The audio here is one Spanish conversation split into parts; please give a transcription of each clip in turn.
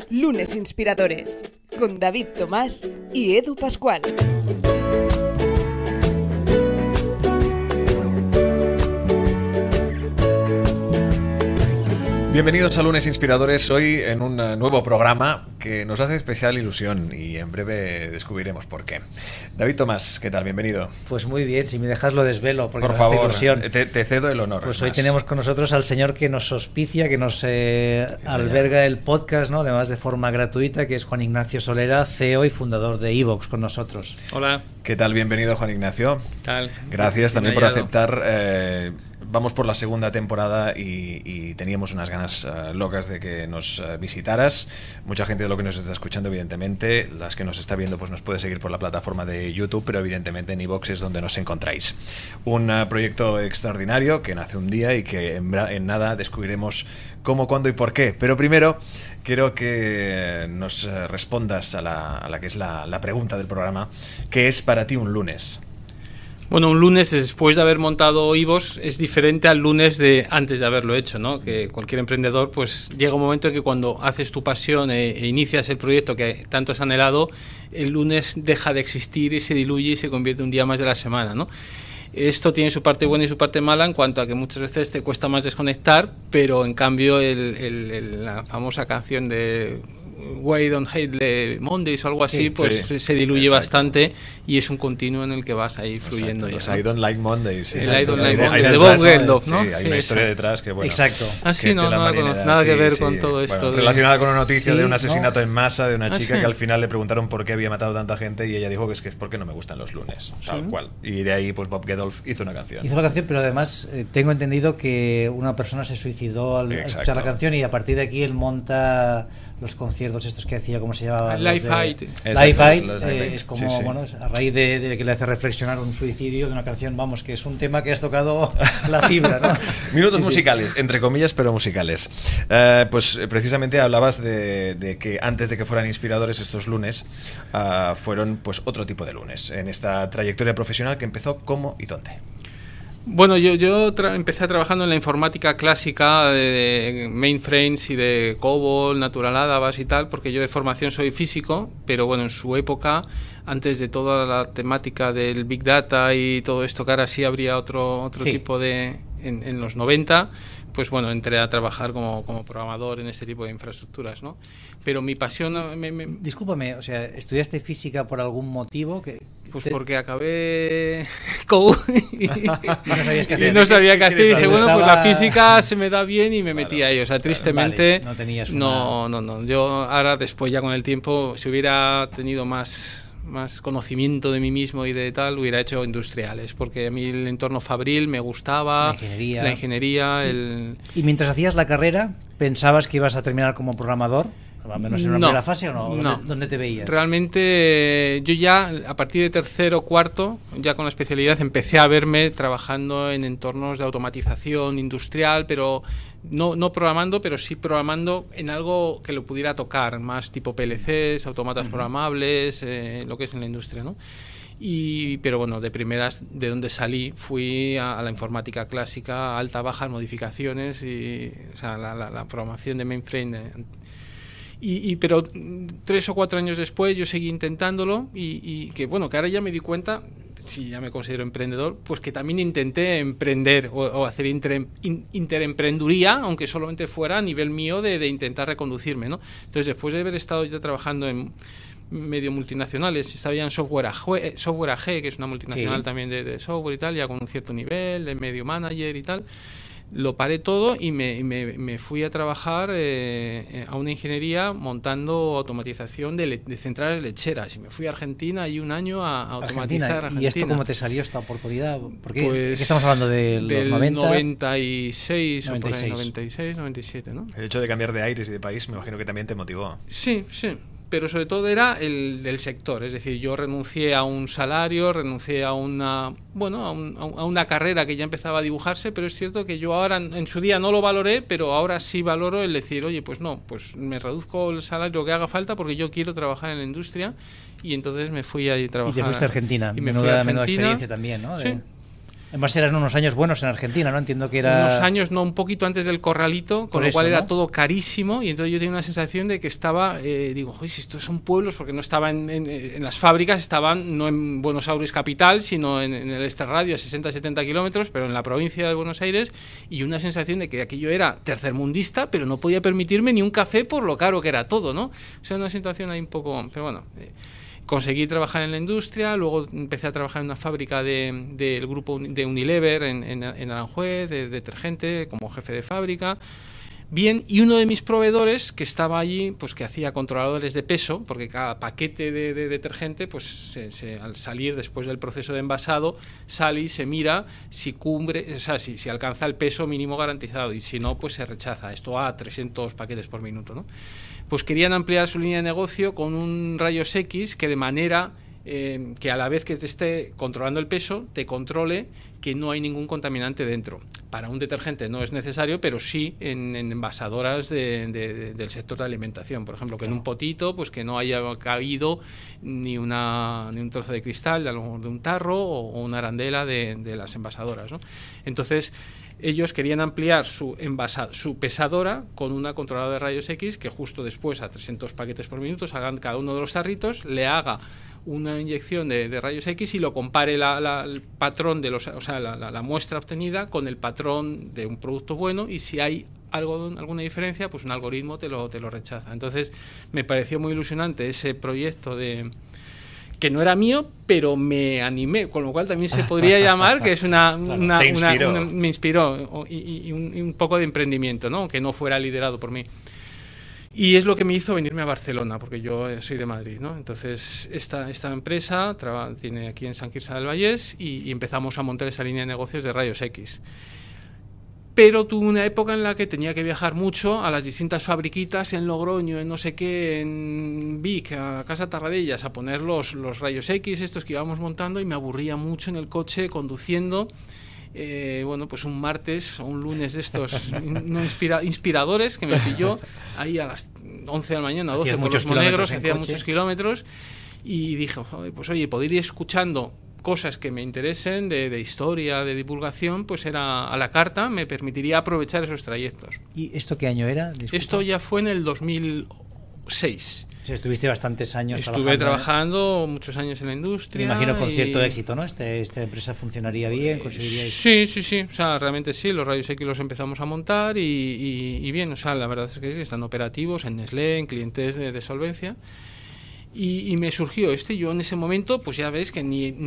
Lunes Inspiradores, con David Tomás y Edu Pascual. Bienvenidos a Lunes Inspiradores, hoy en un nuevo programa que nos hace especial ilusión y en breve descubriremos por qué. David Tomás, ¿qué tal? Bienvenido. Pues muy bien, si me dejas lo desvelo, porque por me hace favor, ilusión. Te cedo el honor. Pues hoy tenemos con nosotros al señor que nos auspicia, que nos alberga el podcast, ¿no? Además de forma gratuita, que es Juan Ignacio Solera, CEO y fundador de iVoox, con nosotros. Hola. ¿Qué tal? Bienvenido, Juan Ignacio. ¿Qué tal? Gracias también por aceptar. Vamos por la segunda temporada y teníamos unas ganas locas de que nos visitaras. Mucha gente de lo que nos está escuchando, evidentemente, las que nos está viendo, pues nos puede seguir por la plataforma de YouTube, pero evidentemente en iVoox es donde nos encontráis. Un proyecto extraordinario que nace un día y que en nada descubriremos cómo, cuándo y por qué. Pero primero quiero que nos respondas a la que es la pregunta del programa. ¿Qué es para ti un lunes? Bueno, un lunes después de haber montado iVoox es diferente al lunes de antes de haberlo hecho, ¿no? Que cualquier emprendedor, pues llega un momento en que cuando haces tu pasión e inicias el proyecto que tanto has anhelado, el lunes deja de existir y se diluye y se convierte en un día más de la semana, ¿no? Esto tiene su parte buena y su parte mala en cuanto a que muchas veces te cuesta más desconectar, pero en cambio la famosa canción de Why Don't Hate the Mondays o algo así, sí, pues sí, se diluye bastante y es un continuo en el que vas ahí fluyendo. Los I Don't Like Mondays. El I Don't Like Mondays, de Bob Geldof, ¿no? Sí, hay una historia detrás que, bueno... Exacto. Así no la conozco, nada que ver con todo esto. Bueno, relacionada con una noticia de un asesinato en masa de una chica que al final le preguntaron por qué había matado a tanta gente y ella dijo que es porque no me gustan los lunes, tal cual. Y de ahí, pues Bob Geldof hizo una canción. Hizo la canción, pero además tengo entendido que una persona se suicidó al escuchar la canción y a partir de aquí él monta los conciertos estos que hacía, ¿cómo se llamaba? Live Fight. Es como, bueno, a raíz de que le hace reflexionar un suicidio de una canción, vamos, que es un tema que has tocado la fibra, ¿no? Minutos musicales, entre comillas, pero musicales. Pues precisamente hablabas de que antes de que fueran inspiradores estos lunes, fueron pues otro tipo de lunes, en esta trayectoria profesional que empezó cómo y dónde. Bueno, yo empecé trabajando en la informática clásica de mainframes y de COBOL, Natural Adabas y tal, porque yo de formación soy físico, pero bueno, en su época, antes de toda la temática del Big Data y todo esto, que ahora sí habría otro tipo de... En los 90, pues bueno, entré a trabajar como programador en este tipo de infraestructuras, ¿no? Pero mi pasión... Discúlpame, o sea, ¿estudiaste física por algún motivo? Pues porque acabé COU y no sabía qué hacer. Y dije, bueno, pues la física se me da bien y me metí a ello. O sea, tristemente, vale, no tenías no. Yo ahora, después ya con el tiempo, si hubiera tenido más conocimiento de mí mismo y de tal, hubiera hecho industriales, porque a mí el entorno fabril me gustaba, la ingeniería. ¿Y mientras hacías la carrera, pensabas que ibas a terminar como programador? ¿Al menos en una primera fase o no? ¿Dónde te veías? Realmente yo ya a partir de tercero o cuarto, ya con la especialidad, empecé a verme trabajando en entornos de automatización industrial, pero no programando, pero sí programando en algo que lo pudiera tocar, más tipo PLCs, autómatas programables, lo que es en la industria, ¿no? Pero bueno, de primeras, de donde salí, fui a la informática clásica, alta, bajas, modificaciones, y o sea, la programación de mainframe. Pero 3 o 4 años después yo seguí intentándolo y que bueno, que ahora ya me di cuenta, si ya me considero emprendedor, pues que también intenté emprender o hacer interemprenduría, aunque solamente fuera a nivel mío de intentar reconducirme, ¿no? Entonces, después de haber estado ya trabajando en medio multinacionales, estaba ya en Software AG, que es una multinacional también de software y tal, ya con un cierto nivel de medio manager y tal. Lo paré todo y me fui a trabajar a una ingeniería montando automatización de centrales lecheras. Y me fui a Argentina y un año a automatizar Argentina. ¿Y esto cómo te salió esta oportunidad? Porque pues, estamos hablando de los 90. 96 o por ahí, 96, 97, ¿no? El hecho de cambiar de aires y de país me imagino que también te motivó. Sí. Pero sobre todo era el del sector, es decir, yo renuncié a un salario, renuncié a una carrera que ya empezaba a dibujarse, pero es cierto que yo ahora en su día no lo valoré, pero ahora sí valoro el decir, oye, pues no, pues me reduzco el salario que haga falta porque yo quiero trabajar en la industria, y entonces me fui a trabajar. Y te fuiste a Argentina, y menuda experiencia también, ¿no? Sí. Además eran unos años buenos en Argentina, ¿no? Entiendo que era... Unos años, no, un poquito antes del Corralito, con lo cual era todo carísimo, y entonces yo tenía una sensación de que estaba, digo, oye, si estos son pueblos, porque no estaban en las fábricas, estaban no en Buenos Aires capital, sino en el extrarradio a 60-70 kilómetros, pero en la provincia de Buenos Aires, y una sensación de que aquello era tercermundista, pero no podía permitirme ni un café por lo caro que era todo, ¿no? O sea, una situación ahí un poco... Pero bueno... Conseguí trabajar en la industria, luego empecé a trabajar en una fábrica del grupo de Unilever en Aranjuez, de detergente, como jefe de fábrica. Bien, y uno de mis proveedores que estaba allí, pues que hacía controladores de peso, porque cada paquete de detergente, pues al salir después del proceso de envasado, sale y se mira si cumple, o sea, si alcanza el peso mínimo garantizado, y si no, pues se rechaza. Esto a 300 paquetes por minuto, ¿no? Pues querían ampliar su línea de negocio con un rayos X que de manera que a la vez que te esté controlando el peso, te controle que no hay ningún contaminante dentro. Para un detergente no es necesario, pero sí en envasadoras del sector de alimentación. Por ejemplo, que en un potito, pues que no haya cabido ni un trozo de cristal, de un tarro o una arandela de las envasadoras, ¿no? Entonces... ellos querían ampliar su pesadora con una controladora de rayos X que justo después a 300 paquetes por minuto hagan cada uno de los tarritos, le haga una inyección de rayos X y lo compare el patrón de la muestra obtenida con el patrón de un producto bueno, y si hay alguna diferencia, pues un algoritmo te lo rechaza. Entonces me pareció muy ilusionante ese proyecto que no era mío, pero me animé, con lo cual también se podría llamar que es me inspiró y un poco de emprendimiento, ¿no? Que no fuera liderado por mí. Y es lo que me hizo venirme a Barcelona, porque yo soy de Madrid, ¿no? Entonces esta empresa tiene aquí en Sant Quirze del Vallès y empezamos a montar esa línea de negocios de rayos X. Pero tuve una época en la que tenía que viajar mucho a las distintas fabriquitas en Logroño, en no sé qué, en Vic, a Casa Tarradellas, a poner los rayos X, estos que íbamos montando, y me aburría mucho en el coche conduciendo. Bueno, pues un martes o un lunes de estos inspiradores que me pilló ahí a las 11 de la mañana, 12 por los Monegros, hacía muchos kilómetros, y dije, pues oye, poder ir escuchando cosas que me interesen de historia, de divulgación, pues era a la carta, me permitiría aprovechar esos trayectos. ¿Y esto qué año era? Disculpa. Esto ya fue en el 2006. O sea, estuviste bastantes años Estuve trabajando muchos años en la industria. Me imagino con cierto éxito, ¿no? Esta empresa funcionaría bien, conseguiríais... Sí. O sea, realmente sí, los rayos X los empezamos a montar y bien. O sea, la verdad es que están operativos en Nestlé, en clientes de solvencia. Y me surgió yo en ese momento, pues ya ves que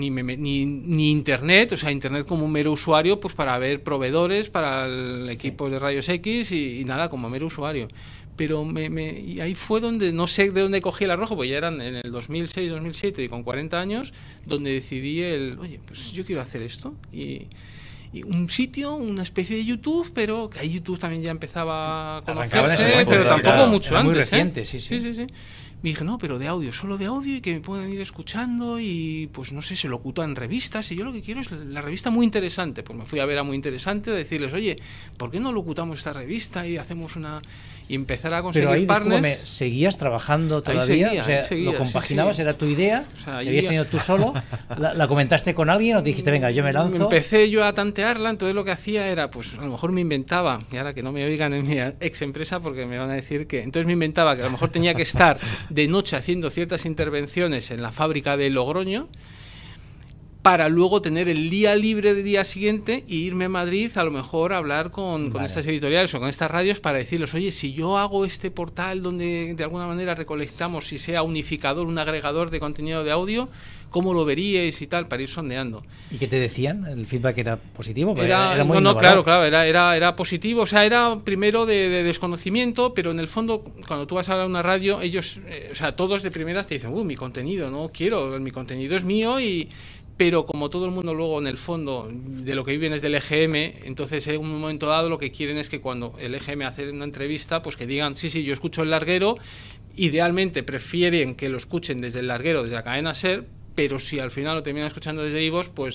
ni internet, o sea, internet como un mero usuario, pues para ver proveedores para el equipo de rayos X y nada, como mero usuario. Pero y ahí fue donde, no sé de dónde cogí el arrojo, pues ya eran en el 2006, 2007, y con 40 años, donde decidí oye, pues yo quiero hacer esto. Y un sitio, una especie de YouTube, pero que ahí YouTube también ya empezaba a conocerse, pero tampoco mucho antes. Muy reciente, sí. Me dije, no, pero de audio, solo de audio, y que me puedan ir escuchando, y pues no sé, se lo oculto en revistas, y yo lo que quiero es la revista Muy Interesante. Pues me fui a ver a Muy Interesante a decirles, oye, ¿por qué no locutamos esta revista y hacemos y empezar a conseguir partners? Pero ahí, ¿seguías trabajando todavía? Seguía, ¿lo compaginabas? Sí. ¿Era tu idea? O sea, ¿habías tenido tú solo? ¿La comentaste con alguien o te dijiste, venga, yo me lanzo? Empecé yo a tantearla, entonces lo que hacía era, pues a lo mejor me inventaba, y ahora que no me oigan en mi ex empresa porque me van a decir que... Entonces me inventaba que a lo mejor tenía que estar de noche haciendo ciertas intervenciones en la fábrica de Logroño, para luego tener el día libre del día siguiente e irme a Madrid a lo mejor a hablar con estas editoriales o con estas radios para decirles, oye, si yo hago este portal donde de alguna manera recolectamos, si sea unificador, un agregador de contenido de audio, ¿cómo lo veríais y tal? Para ir sondeando. ¿Y qué te decían? ¿El feedback era positivo? Era muy innovador. Claro, era positivo. O sea, era primero de desconocimiento, pero en el fondo, cuando tú vas a una radio, ellos, o sea, todos de primeras te dicen, mi contenido, no quiero, mi contenido es mío pero como todo el mundo luego en el fondo de lo que viven es del EGM, entonces en un momento dado lo que quieren es que cuando el EGM hace una entrevista, pues que digan, sí, yo escucho el larguero, idealmente prefieren que lo escuchen desde el larguero, desde la cadena SER, pero si al final lo terminan escuchando desde iVoox, pues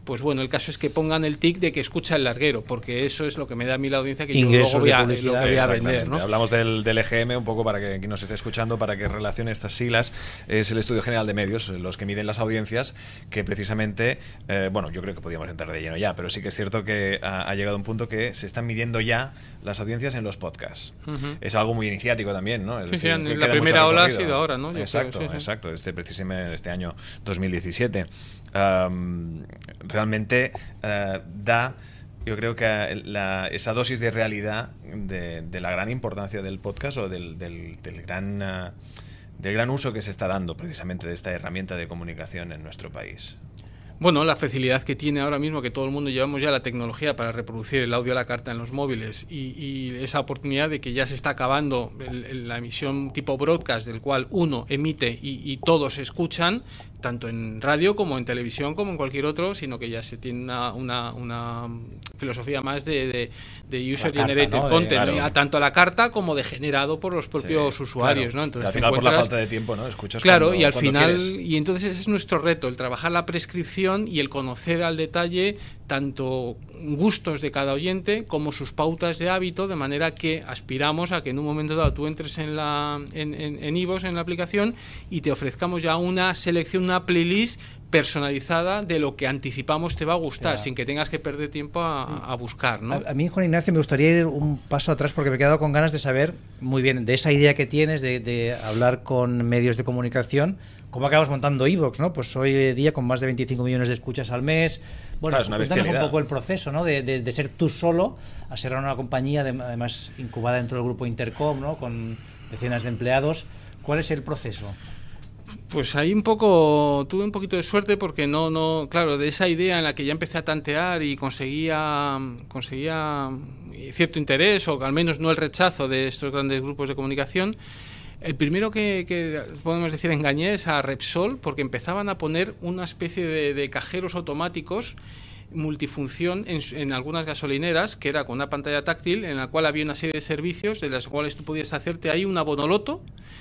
pues bueno, el caso es que pongan el tic de que escucha el larguero, porque eso es lo que me da a mí la audiencia que ingresos yo luego voy a Exactamente. vender, ¿no? Hablamos del EGM un poco para que quien nos esté escuchando, para que relacione estas siglas. Es el Estudio General de Medios, los que miden las audiencias, que precisamente, bueno, yo creo que podíamos entrar de lleno ya, pero sí que es cierto que ha llegado un punto que se están midiendo ya las audiencias en los podcasts. Es algo muy iniciático también, ¿no? Es decir, la primera ola ha sido ahora, ¿no? Exacto, exacto. Precisamente este año 2017. Realmente da, yo creo que esa dosis de realidad de la gran importancia del podcast o del gran uso que se está dando precisamente de esta herramienta de comunicación en nuestro país. Bueno, la facilidad que tiene ahora mismo que todo el mundo llevamos ya la tecnología para reproducir el audio a la carta en los móviles y esa oportunidad de que ya se está acabando la emisión tipo broadcast, del cual uno emite y todos escuchan, tanto en radio como en televisión como en cualquier otro, sino que ya se tiene una filosofía más de user-generated content, claro. Tanto a la carta como de generado por los propios usuarios, claro. ¿no? Entonces, al final por la falta de tiempo, ¿no? Escuchas claro, y al final, quieres. Y entonces ese es nuestro reto, el trabajar la prescripción y el conocer al detalle tanto gustos de cada oyente como sus pautas de hábito, de manera que aspiramos a que en un momento dado tú entres en iVoox, en la aplicación, y te ofrezcamos ya una selección, una playlist personalizada de lo que anticipamos te va a gustar, sin que tengas que perder tiempo a buscar, ¿no? A mí, Juan Ignacio, me gustaría ir un paso atrás porque me he quedado con ganas de saber muy bien de esa idea que tienes de hablar con medios de comunicación. ¿Cómo acabas montando iVoox, no? Pues hoy día con más de 25 millones de escuchas al mes. Bueno, claro, cuéntanos un poco el proceso, ¿no? De ser tú solo a ser una compañía además incubada dentro del grupo Intercom, ¿no? Con decenas de empleados. ¿Cuál es el proceso? Pues ahí tuve un poquito de suerte porque claro, de esa idea en la que ya empecé a tantear y conseguía cierto interés, o al menos no el rechazo de estos grandes grupos de comunicación. El primero que podemos decir engañé es a Repsol, porque empezaban a poner una especie de cajeros automáticos multifunción en algunas gasolineras, que era con una pantalla táctil en la cual había una serie de servicios de las cuales tú podías hacerte ahí un abonoloto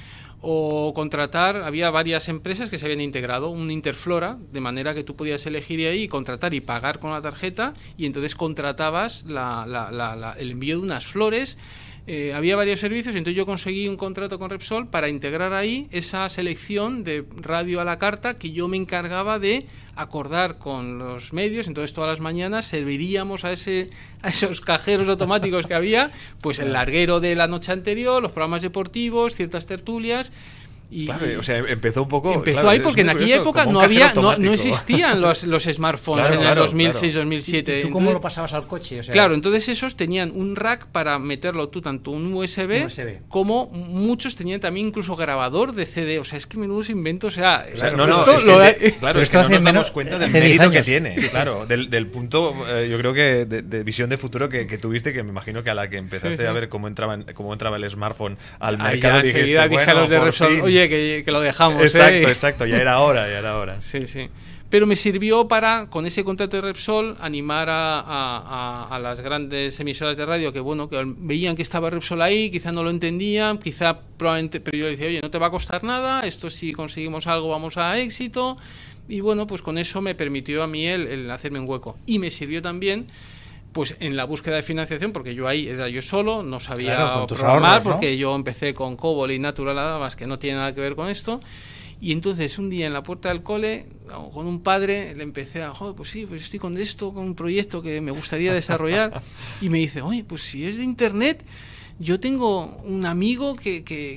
o contratar. Había varias empresas que se habían integrado, un Interflora, de manera que tú podías elegir ahí, contratar y pagar con la tarjeta, y entonces contratabas el envío de unas flores. Había varios servicios, entonces yo conseguí un contrato con Repsol para integrar ahí esa selección de radio a la carta que yo me encargaba de acordar con los medios. Entonces todas las mañanas serviríamos a esos cajeros automáticos que había, pues el larguero de la noche anterior, los programas deportivos, ciertas tertulias. Claro, o sea, empezó un poco... Empezó claro, ahí porque en aquella época no existían los smartphones en el 2006-2007. ¿Y tú cómo lo pasabas al coche? O sea, claro, entonces esos tenían un rack para meterlo tú, tanto un USB como muchos tenían también incluso grabador de CD. O sea, es que menudos inventos. Claro, es que no nos damos cuenta del mérito que tiene. Claro, del punto, yo creo que de visión de futuro que tuviste, que me imagino que a la que empezaste a ver cómo entraba el smartphone al mercado, dije a los de Repsol, oye, que lo dejamos. Exacto, ya era hora. Sí. Pero me sirvió para, con ese contrato de Repsol, animar a las grandes emisoras de radio que veían que estaba Repsol ahí, quizá no lo entendían, probablemente, pero yo decía, oye, no te va a costar nada, esto si conseguimos algo vamos a éxito, y bueno, pues con eso me permitió a mí el hacerme un hueco. Y me sirvió también pues en la búsqueda de financiación, porque yo ahí era yo solo, no sabía programar, ahorros, ¿no? Porque yo empecé con COBOL y Natural Adabas, que no tiene nada que ver con esto. Y entonces un día en la puerta del cole, con un padre, le empecé pues estoy con un proyecto que me gustaría desarrollar. Y me dice, oye, pues si es de internet, yo tengo un amigo que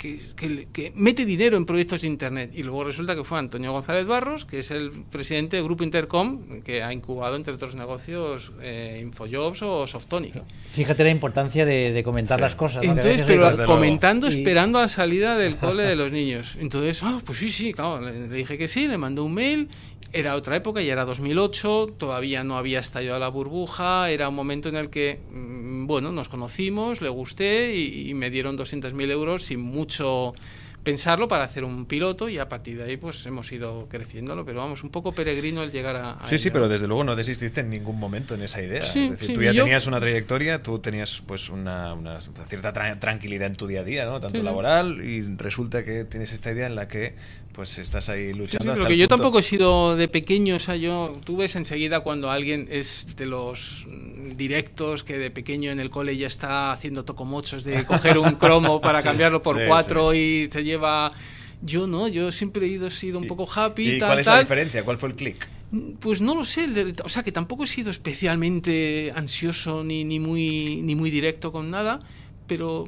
mete dinero en proyectos de internet. Y luego resulta que fue Antonio González Barros, que es el presidente del Grupo Intercom, que ha incubado, entre otros negocios, Infojobs o Softonic. Fíjate la importancia de comentar las cosas, ¿no? Entonces, pero comentando, esperando a la salida del cole de los niños. Entonces, pues sí, claro, le dije que sí, le mandó un mail. Era otra época, ya era 2008, todavía no había estallado la burbuja, era un momento en el que, nos conocimos, le gusté y me dieron 200.000 euros sin mucho pensarlo para hacer un piloto, y a partir de ahí pues hemos ido creciéndolo, pero vamos, un poco peregrino el llegar a sí, ello. sí, pero desde luego no desististe en ningún momento en esa idea. Sí, es decir, sí, tú ya tenías una trayectoria, tú tenías pues una cierta tranquilidad en tu día a día, ¿no? Tanto laboral, y resulta que tienes esta idea en la que pues estás ahí luchando hasta porque el yo punto... tampoco he sido de pequeño, o sea, tú ves enseguida cuando alguien es de los directos que de pequeño en el cole ya está haciendo tocomochos de coger un cromo para cambiarlo por 4 y se lleva... Yo no, yo siempre he sido un poco happy. ¿Y cuál es la diferencia? ¿Cuál fue el click? Pues no lo sé, o sea, que tampoco he sido especialmente ansioso ni muy directo con nada, pero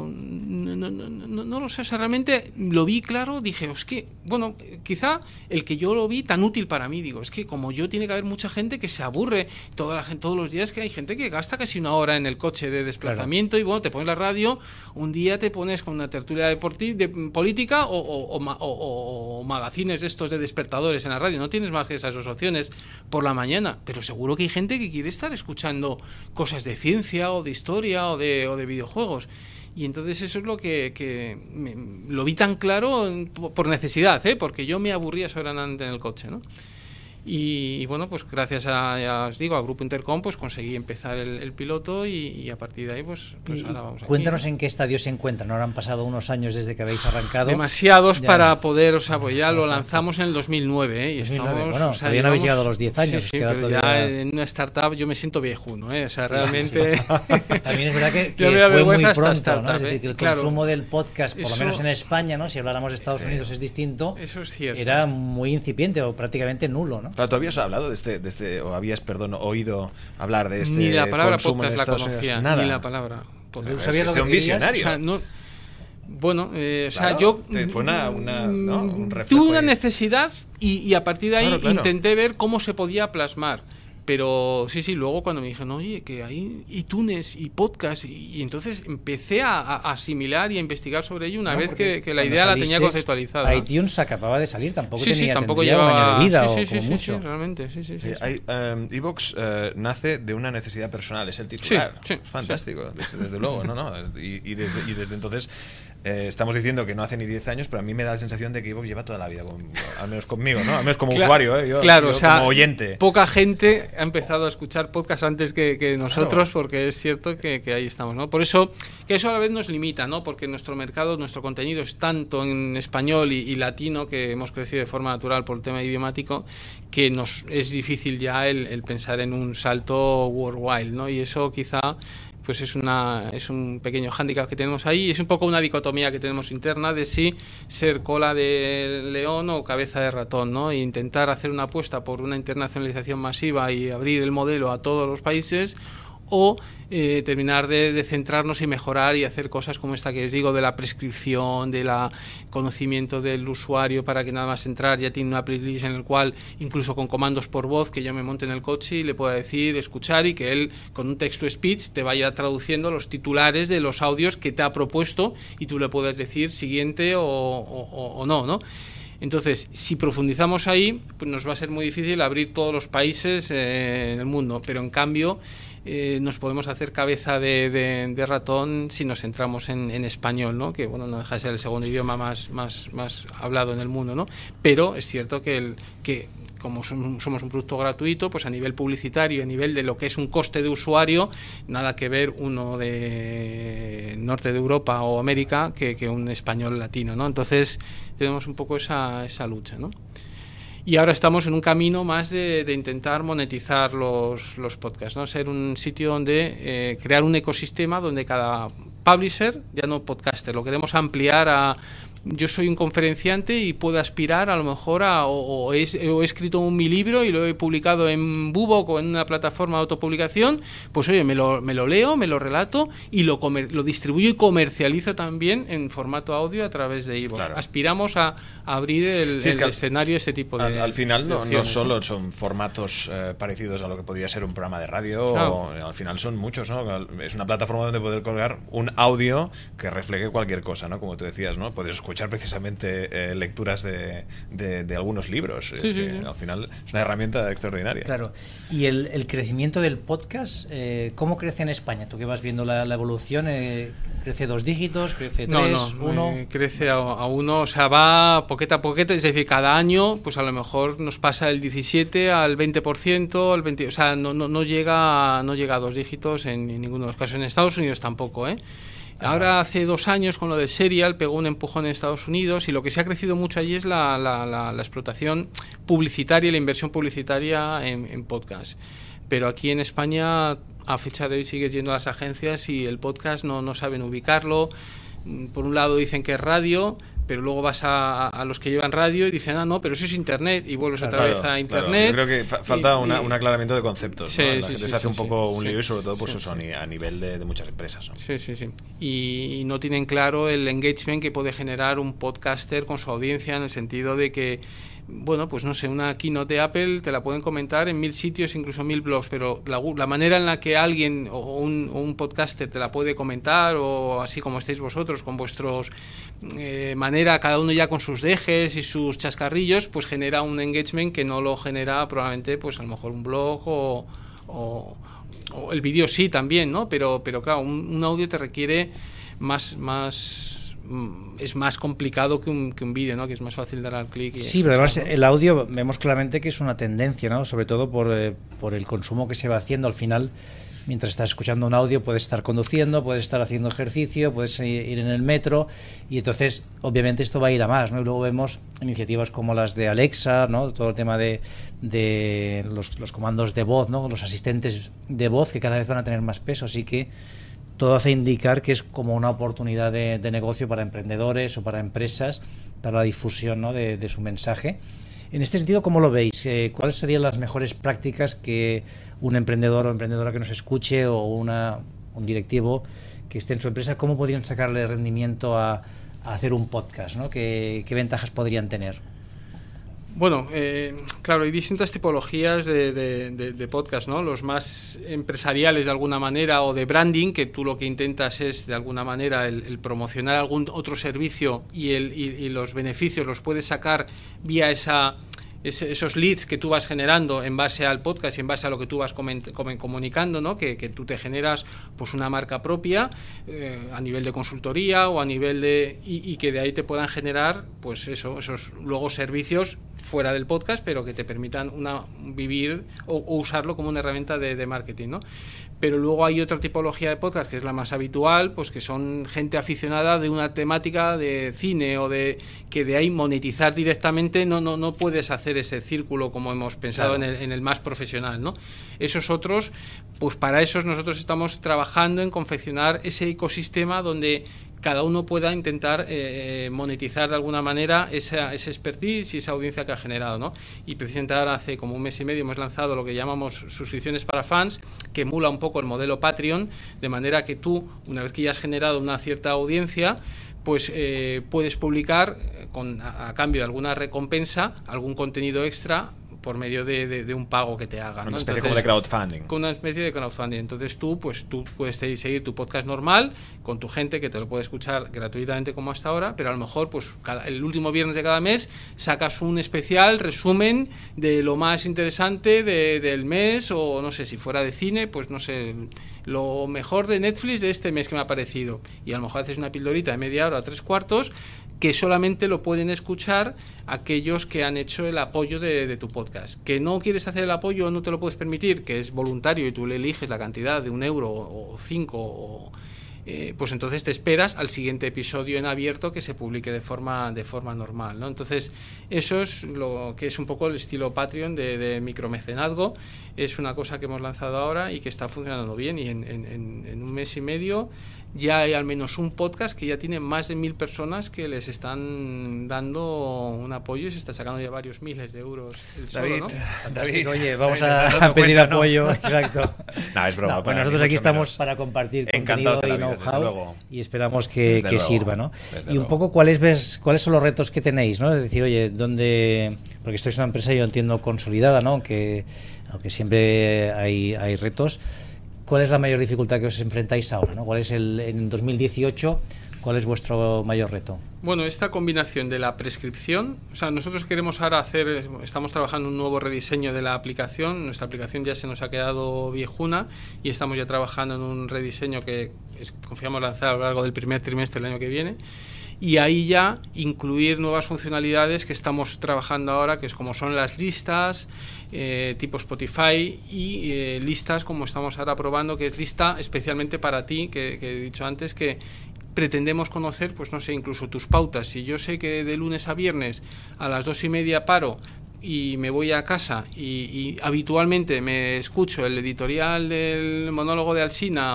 no lo sé, o sea, realmente lo vi claro, dije, es que, bueno, quizá el que yo lo vi tan útil para mí, digo, es que como yo tiene que haber mucha gente que se aburre, toda la gente, todos los días, que hay gente que gasta casi una hora en el coche de desplazamiento, y bueno, te pones la radio, un día te pones con una tertulia de política o magazines estos de despertadores en la radio, no tienes más que esas dos opciones por la mañana, pero seguro que hay gente que quiere estar escuchando cosas de ciencia o de historia o de videojuegos. Y entonces eso es lo que lo vi tan claro por necesidad, porque yo me aburría soberanamente en el coche, ¿no? Y bueno, pues gracias ya os digo, a Grupo Intercom, pues conseguí empezar el piloto, y a partir de ahí pues ahora vamos aquí. Cuéntanos en qué estadio se encuentran. Ahora han pasado unos años desde que habéis arrancado. Demasiados ya. Para poder, o sea, pues ya lo lanzamos en el 2009, y 2009. estamos... Bueno, o sea, todavía no habéis llegado a los 10 años. Sí, pero todavía... ya en una startup yo me siento viejuno, o sea, realmente... Sí. También es verdad que fue muy pronto, startup, ¿no? Es decir, que el consumo del podcast, por lo menos en España, ¿no? Si habláramos de Estados Unidos es distinto. Eso es cierto. Era muy incipiente o prácticamente nulo, ¿no? Claro, ¿tú habías hablado de este o habías, oído hablar de este ni la palabra consumo podcast la conocía, nada. Ni la palabra podcast. ¿Sabías lo que un visionario? O sea, no, bueno, claro, sea, yo fue un reflejo tuve una ahí. Necesidad, y a partir de ahí claro. intenté ver cómo se podía plasmar. Pero sí, luego cuando me dijeron, oye, que hay iTunes y podcast, y entonces empecé a asimilar y a investigar sobre ello una vez que la idea la tenía conceptualizada. iTunes acababa de salir, tampoco tampoco llevaba un año de vida como mucho. Sí, realmente, sí. iVoox nace de una necesidad personal, es el titular. Sí, es fantástico, desde luego, ¿no? Y desde entonces... estamos diciendo que no hace ni 10 años, pero a mí me da la sensación de que iVoox lleva toda la vida, al menos conmigo, ¿no? Al menos como usuario, yo o sea, como oyente. Poca gente ha empezado a escuchar podcast antes que nosotros, porque es cierto que ahí estamos, ¿no? Por eso, que eso a la vez nos limita, ¿no? Porque nuestro mercado, nuestro contenido es tanto en español y latino, que hemos crecido de forma natural por el tema idiomático, que nos es difícil ya el pensar en un salto worldwide, ¿no? Y eso quizá... pues es un pequeño hándicap que tenemos ahí, es un poco una dicotomía que tenemos interna de si ser cola de león o cabeza de ratón, ¿no? E intentar hacer una apuesta por una internacionalización masiva y abrir el modelo a todos los países, o terminar de centrarnos y mejorar y hacer cosas como esta que os digo, de la prescripción, de la conocimiento del usuario, para que nada más entrar ya tiene una playlist en el cual, incluso con comandos por voz, que yo me monte en el coche y le pueda decir, escuchar, y que él con un text-to-speech te vaya traduciendo los titulares de los audios que te ha propuesto, y tú le puedes decir siguiente o no, ¿no? Entonces, si profundizamos ahí, pues nos va a ser muy difícil abrir todos los países en el mundo, pero en cambio nos podemos hacer cabeza de ratón si nos centramos en español, ¿no? Que bueno, no deja de ser el segundo idioma más hablado en el mundo, ¿no? Pero es cierto que como somos un producto gratuito, pues a nivel publicitario, a nivel de lo que es un coste de usuario, nada que ver uno de norte de Europa o América que un español latino, ¿no? Entonces tenemos un poco esa lucha, ¿no? Y ahora estamos en un camino más de intentar monetizar los podcasts, ¿no? Ser un sitio donde crear un ecosistema donde cada publisher, ya no podcaster, lo queremos ampliar a... Yo soy un conferenciante y puedo aspirar a lo mejor o he escrito mi libro y lo he publicado en Bubok o en una plataforma de autopublicación, pues oye, me lo leo, me lo relato y lo distribuyo y comercializo también en formato audio a través de iVoox. Claro. Aspiramos a abrir el escenario, ese tipo de... Al final no solo son formatos parecidos a lo que podría ser un programa de radio, claro. Al final son muchos, ¿no? Es una plataforma donde poder colgar un audio que refleje cualquier cosa, ¿no? Como tú decías, ¿no? Puedes escuchar escuchar precisamente lecturas de algunos libros. Al final es una herramienta extraordinaria. Claro. ¿Y el crecimiento del podcast, cómo crece en España? Tú que vas viendo la evolución, ¿crece 2 dígitos? ¿Crece 3? 1? Crece a 1, o sea, va poquito a poquito, es decir, cada año, pues a lo mejor nos pasa del 17 al 20%, al 20%, o sea, no llega a 2 dígitos en ninguno de los casos. En Estados Unidos tampoco, ¿eh? Ahora hace 2 años con lo de Serial pegó un empujón en Estados Unidos y lo que se ha crecido mucho allí es la explotación publicitaria y la inversión publicitaria en podcast. Pero aquí en España a fecha de hoy sigues yendo a las agencias y el podcast no saben ubicarlo. Por un lado dicen que es radio, pero luego vas a los que llevan radio y dicen, no, pero eso es internet, y vuelves otra vez a internet. Yo creo que falta un aclaramiento de conceptos, ¿no? La gente se hace un poco un lío y sobre todo pues eso, a nivel de muchas empresas, ¿no? Sí. Y no tienen claro el engagement que puede generar un podcaster con su audiencia, en el sentido de que, bueno, pues no sé, una keynote de Apple te la pueden comentar en 1000 sitios, incluso 1000 blogs, pero la manera en la que alguien o un podcaster te la puede comentar, o así como estáis vosotros con vuestros manera, cada uno ya con sus dejes y sus chascarrillos, pues genera un engagement que no lo genera probablemente, pues a lo mejor un blog o el vídeo sí también, ¿no? Pero claro, un audio te requiere es más complicado que un vídeo, ¿no? Que es más fácil dar al clic. Sí, pero además el audio vemos claramente que es una tendencia, ¿no? Sobre todo por el consumo que se va haciendo. Al final, mientras estás escuchando un audio, puedes estar conduciendo, puedes estar haciendo ejercicio, puedes ir en el metro, y entonces obviamente esto va a ir a más, ¿no? Y luego vemos iniciativas como las de Alexa, ¿no? Todo el tema de los comandos de voz, ¿no? Los asistentes de voz, que cada vez van a tener más peso, así que todo hace indicar que es como una oportunidad de negocio para emprendedores o para empresas, para la difusión, ¿no? de su mensaje. En este sentido, ¿cómo lo veis? ¿Cuáles serían las mejores prácticas que un emprendedor o emprendedora que nos escuche, o un directivo que esté en su empresa, cómo podrían sacarle rendimiento a hacer un podcast, ¿no? ¿Qué ventajas podrían tener? Bueno, claro, hay distintas tipologías de podcast, ¿no? Los más empresariales de alguna manera, o de branding, que tú lo que intentas es de alguna manera el promocionar algún otro servicio y los beneficios los puedes sacar vía esos leads que tú vas generando en base al podcast y en base a lo que tú vas comunicando, ¿no? Que tú te generas pues una marca propia a nivel de consultoría o a nivel y que de ahí te puedan generar pues esos luego servicios fuera del podcast, pero que te permitan vivir o usarlo como una herramienta de marketing, ¿no? Pero luego hay otra tipología de podcast que es la más habitual, pues que son gente aficionada de una temática de cine o que de ahí monetizar directamente no puedes hacer ese círculo como hemos pensado, claro, en el más profesional, ¿no? Esos otros, pues para esos nosotros estamos trabajando en confeccionar ese ecosistema donde cada uno pueda intentar monetizar de alguna manera esa expertise y esa audiencia que ha generado, ¿no? Y precisamente ahora hace como 1 mes y medio hemos lanzado lo que llamamos suscripciones para fans, que emula un poco el modelo Patreon, de manera que tú, una vez que ya has generado una cierta audiencia, pues puedes publicar a cambio de alguna recompensa algún contenido extra por medio de un pago que te hagan, ¿no? Una especie como de crowdfunding. Con una especie de crowdfunding. Entonces tú puedes seguir tu podcast normal con tu gente, que te lo puede escuchar gratuitamente como hasta ahora, pero a lo mejor pues el último viernes de cada mes sacas un especial resumen de lo más interesante del mes, o no sé, si fuera de cine, pues no sé, lo mejor de Netflix de este mes que me ha parecido, y a lo mejor haces una pildorita de media hora a 3/4 que solamente lo pueden escuchar aquellos que han hecho el apoyo de tu podcast. Que no quieres hacer el apoyo o no te lo puedes permitir, que es voluntario y tú le eliges la cantidad de 1 euro o 5, pues entonces te esperas al siguiente episodio en abierto que se publique de forma normal, ¿no? Entonces eso es lo que es un poco el estilo Patreon de micromecenazgo. Es una cosa que hemos lanzado ahora y que está funcionando bien, y en 1 mes y medio ya hay al menos un podcast que ya tiene más de 1000 personas que les están dando un apoyo y se está sacando ya varios miles de euros el David, solo, ¿no? David, oye, vamos a pedir apoyo, ¿no? Exacto. No, es broma. Pues nosotros aquí estamos para compartir contenido y know-how, y esperamos que sirva, ¿no? Y un poco cuáles son los retos que tenéis, ¿no? Es decir, oye, porque esto es una empresa, yo entiendo, consolidada, ¿no? Aunque siempre hay retos. ¿Cuál es la mayor dificultad que os enfrentáis ahora, ¿no? ¿Cuál es en 2018? ¿Cuál es vuestro mayor reto? Bueno, esta combinación de la prescripción, o sea, nosotros queremos ahora estamos trabajando un nuevo rediseño de la aplicación. Nuestra aplicación ya se nos ha quedado viejuna y estamos ya trabajando en un rediseño que confiamos lanzar a lo largo del primer trimestre del año que viene. Y ahí ya incluir nuevas funcionalidades que estamos trabajando ahora, que es como son las listas, tipo Spotify, y listas como estamos ahora probando, que es lista especialmente para ti, que he dicho antes, que pretendemos conocer, pues no sé, incluso tus pautas. Si yo sé que de lunes a viernes a las 2:30 paro y me voy a casa y habitualmente me escucho el editorial del monólogo de Alsina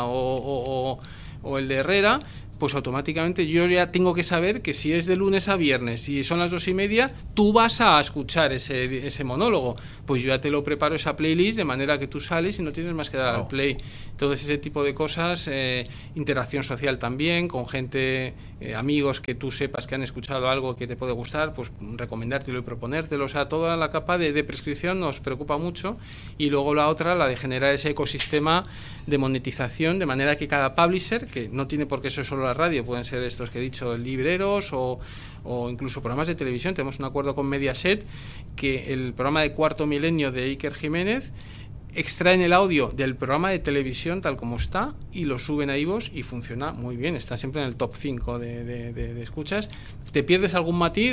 o el de Herrera, pues automáticamente yo ya tengo que saber que si es de lunes a viernes y son las 2:30, tú vas a escuchar ese monólogo. Pues yo ya te lo preparo, esa playlist, de manera que tú sales y no tienes más que dar al play. Entonces ese tipo de cosas, interacción social también, con gente, amigos que tú sepas que han escuchado algo que te puede gustar, pues recomendártelo y proponértelo. O sea, toda la capa de prescripción nos preocupa mucho. Y luego la otra, la de generar ese ecosistema de monetización, de manera que cada publisher, que no tiene por qué ser solo la radio, pueden ser estos que he dicho, libreros o incluso programas de televisión. Tenemos un acuerdo con Mediaset, que el programa de Cuarto Milenio de Iker Jiménez extraen el audio del programa de televisión tal como está y lo suben a iVoox y funciona muy bien, está siempre en el top 5 de escuchas. Te pierdes algún matiz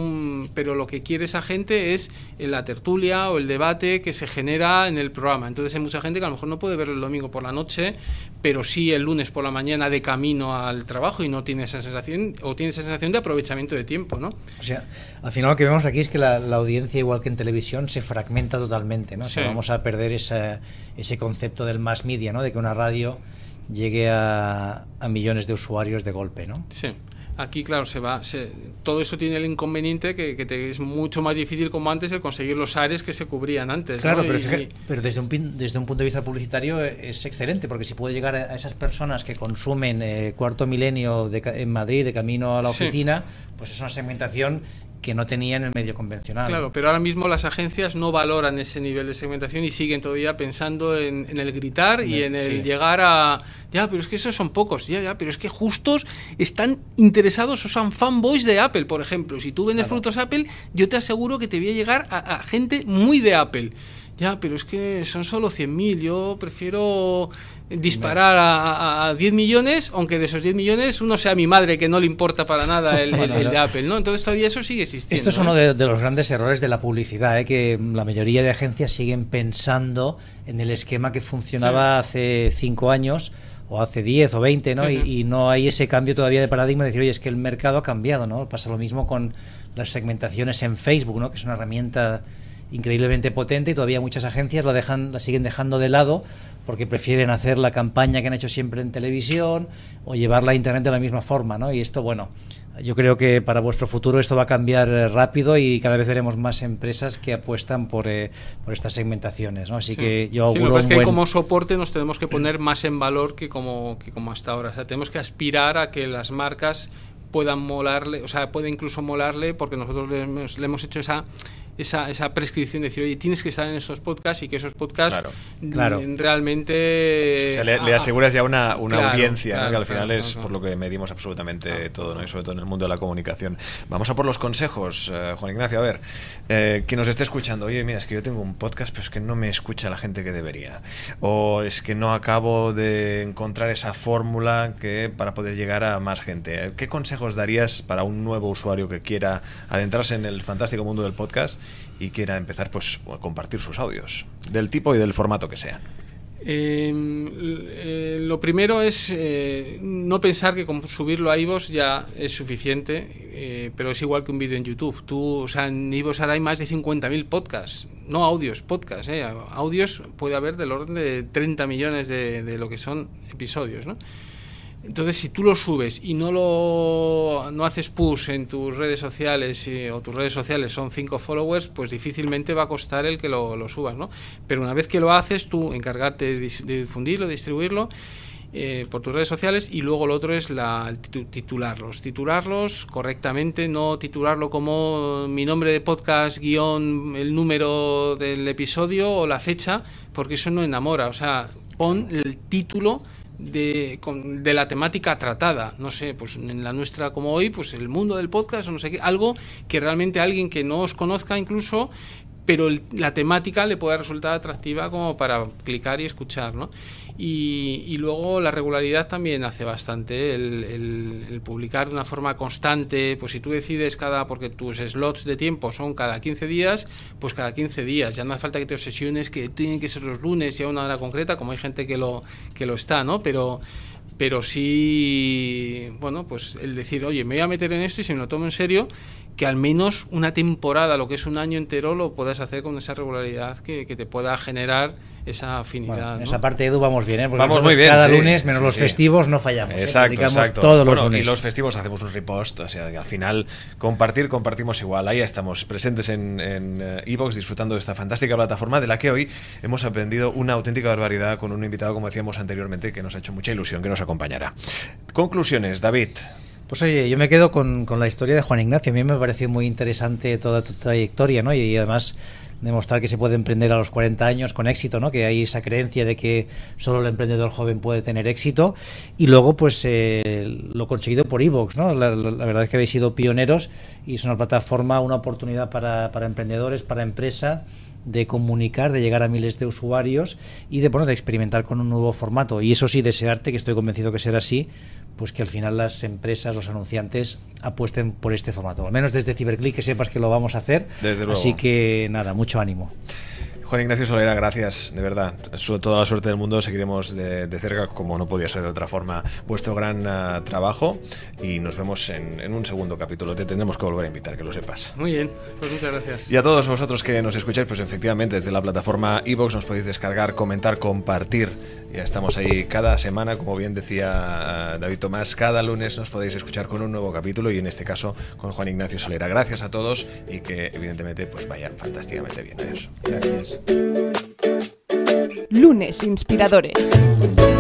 pero lo que quiere esa gente es la tertulia o el debate que se genera en el programa. Entonces hay mucha gente que a lo mejor no puede verlo el domingo por la noche, pero sí el lunes por la mañana de camino al trabajo, y no tiene esa sensación, o tiene esa sensación de aprovechamiento de tiempo, ¿no? O sea, al final lo que vemos aquí es que la audiencia, igual que en televisión, se fragmenta totalmente, ¿no? Sí. O sea, vamos a perder ese concepto del mass media, ¿no? De que una radio llegue a millones de usuarios de golpe, ¿no? Sí. Aquí, claro, todo eso tiene el inconveniente que es mucho más difícil como antes el conseguir los áreas que se cubrían antes. Claro, ¿no? pero desde un punto de vista publicitario es excelente, porque si puede llegar a esas personas que consumen Cuarto Milenio en Madrid de camino a la oficina, pues es una segmentación que no tenía en el medio convencional. Claro, pero ahora mismo las agencias no valoran ese nivel de segmentación y siguen todavía pensando en el gritar y en el llegar a... Ya, pero es que esos son pocos, pero es que justos están interesados o son fanboys de Apple, por ejemplo. Si tú vendes productos Apple, yo te aseguro que te voy a llegar a gente muy de Apple. Ya, pero es que son solo 100.000, yo prefiero disparar a 10 millones, aunque de esos 10 millones uno sea mi madre, que no le importa para nada el de Apple, ¿no? Entonces todavía eso sigue existiendo. Esto es uno de los grandes errores de la publicidad, que la mayoría de agencias siguen pensando en el esquema que funcionaba hace 5 años o hace 10 o 20, ¿no? Y no hay ese cambio todavía de paradigma de decir, oye, es que el mercado ha cambiado, ¿no? Pasa lo mismo con las segmentaciones en Facebook, ¿no? Que es una herramienta increíblemente potente, y todavía muchas agencias la siguen dejando de lado porque prefieren hacer la campaña que han hecho siempre en televisión o llevarla a internet de la misma forma, ¿no? Y esto, bueno, yo creo que para vuestro futuro esto va a cambiar rápido, y cada vez veremos más empresas que apuestan por estas segmentaciones, ¿no? Así que yo auguro lo que pasa es que como soporte nos tenemos que poner más en valor que como hasta ahora. O sea, tenemos que aspirar a que las marcas puedan molarle, o sea, puede incluso molarle, porque nosotros le hemos hecho esa prescripción de decir, oye, tienes que estar en estos podcasts, y que esos podcasts realmente... O sea, le aseguras ya una audiencia, ¿no? Que al final es por lo que medimos absolutamente todo, ¿no? Y sobre todo en el mundo de la comunicación. Vamos a por los consejos, Juan Ignacio. A ver, quien nos esté escuchando, oye, mira, es que yo tengo un podcast, pero es que no me escucha la gente que debería. O es que no acabo de encontrar esa fórmula para poder llegar a más gente. ¿Qué consejos darías para un nuevo usuario que quiera adentrarse en el fantástico mundo del podcast y quiera empezar, pues, a compartir sus audios, del tipo y del formato que sean? Lo primero es no pensar que con subirlo a iVoox ya es suficiente, pero es igual que un vídeo en YouTube. O sea, en iVoox ahora hay más de 50.000 podcasts, no audios, podcasts. Audios puede haber del orden de 30 millones de lo que son episodios, ¿no? Entonces, si tú lo subes y no haces push en tus redes sociales, o tus redes sociales son 5 followers, pues difícilmente va a costar el que lo subas, ¿no? Pero una vez que lo haces, tú encargarte de difundirlo, de distribuirlo por tus redes sociales, y luego lo otro es titularlos correctamente, no titularlo como mi nombre de podcast guión el número del episodio o la fecha, porque eso no enamora. O sea, pon el título de la temática tratada. No sé, pues en la nuestra como hoy, pues el mundo del podcast o no sé qué, algo que realmente alguien que no os conozca incluso, pero la temática le pueda resultar atractiva como para clicar y escuchar, ¿no? Y luego la regularidad también hace bastante, el publicar de una forma constante. Pues si tú decides porque tus slots de tiempo son cada 15 días, pues cada 15 días, ya no hace falta que te obsesiones que tienen que ser los lunes y a una hora concreta, como hay gente que lo está, ¿no? Pero sí, bueno, pues el decir, oye, me voy a meter en esto y si me lo tomo en serio, que al menos una temporada, lo que es un año entero, lo puedas hacer con esa regularidad que te pueda generar esa afinidad. Bueno, en esa parte, Edu, vamos bien, ¿eh? Porque vamos muy bien. Cada lunes, menos los festivos, no fallamos. Exacto. Todos los lunes. Y los festivos hacemos un repost, o sea, que al final compartimos igual. Ahí estamos presentes en iVoox, disfrutando de esta fantástica plataforma de la que hoy hemos aprendido una auténtica barbaridad con un invitado, como decíamos anteriormente, que nos ha hecho mucha ilusión que nos acompañara. Conclusiones, David. Pues oye, yo me quedo con la historia de Juan Ignacio. A mí me pareció muy interesante toda tu trayectoria, ¿no? Y además demostrar que se puede emprender a los 40 años con éxito, ¿no? Que hay esa creencia de que solo el emprendedor joven puede tener éxito. Y luego, pues, lo conseguido por iVoox, ¿no? La verdad es que habéis sido pioneros y es una plataforma, una oportunidad para emprendedores, para empresa, de comunicar, de llegar a miles de usuarios y de experimentar con un nuevo formato. Y eso sí, desearte, que estoy convencido que será así, pues que al final las empresas, los anunciantes apuesten por este formato. Al menos desde Ciberclick, que sepas que lo vamos a hacer. Desde luego. Así que nada, mucho ánimo. Juan Ignacio Solera, gracias, de verdad. Toda la suerte del mundo. Seguiremos de cerca, como no podía ser de otra forma, vuestro gran trabajo y nos vemos en un segundo capítulo. Te tendremos que volver a invitar, que lo sepas. Muy bien, pues muchas gracias. Y a todos vosotros que nos escucháis, pues efectivamente desde la plataforma iVoox nos podéis descargar, comentar, compartir. Ya estamos ahí cada semana, como bien decía David Tomás, cada lunes nos podéis escuchar con un nuevo capítulo y en este caso con Juan Ignacio Solera. Gracias a todos y que evidentemente pues vaya fantásticamente bien. Adiós. Gracias. Lunes Inspiradores.